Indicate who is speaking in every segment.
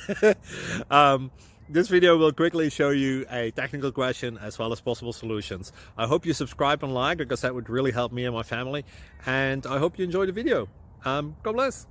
Speaker 1: um, this video will quickly show you a technical question as well as possible solutions. I hope you subscribe and like, because that would really help me and my family. And I hope you enjoy the video. God bless.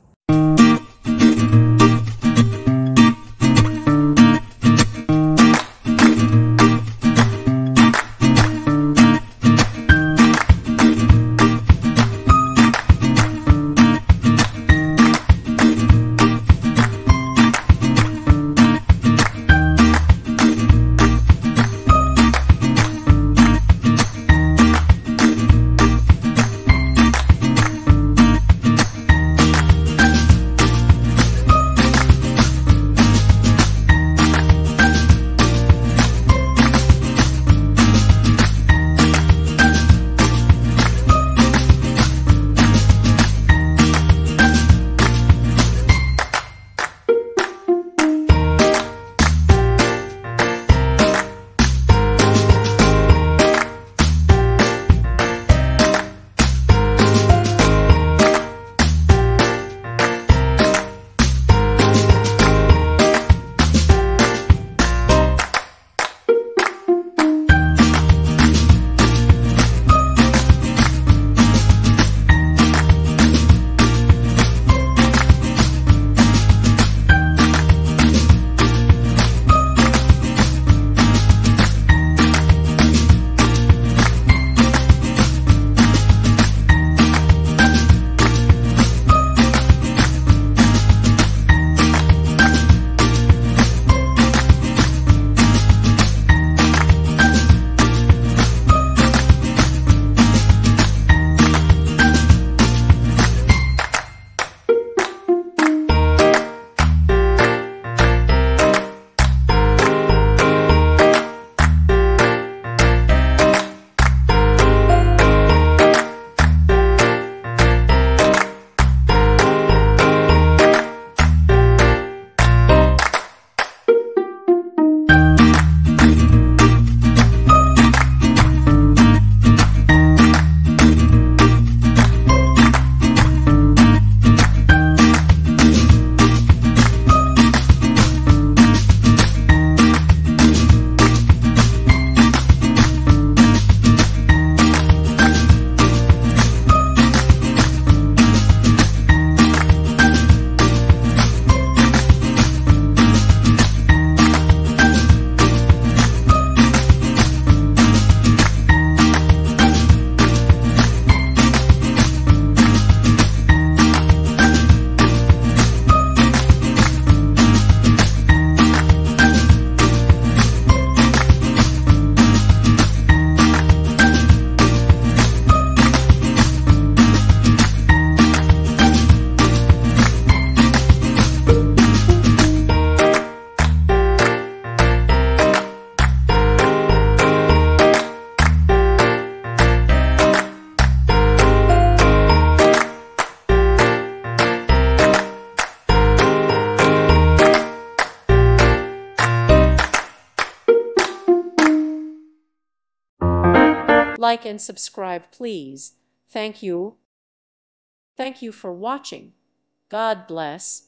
Speaker 2: Like and subscribe, please. Thank you. Thank you for watching. God bless.